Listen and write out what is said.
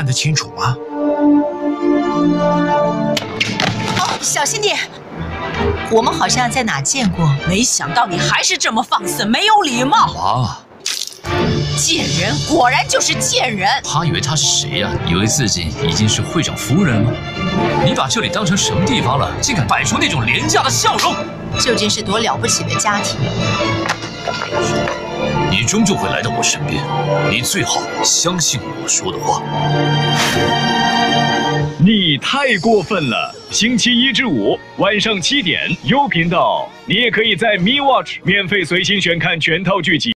得清楚吗？ 哦，小心点！我们好像在哪见过，没想到你还是这么放肆，没有礼貌。 妈， 贱人，果然就是贱人！ 他以为他是谁呀？以为自己已经是会长夫人了吗？你把这里当成什么地方了？竟敢摆出那种廉价的笑容！ 究竟是多了不起的家庭？ 你终究会来到我身边，你最好相信我说的话。 你太过分了！星期1至5晚上7点，优频道，你也可以在 Me Watch 免费随心选看全套剧集。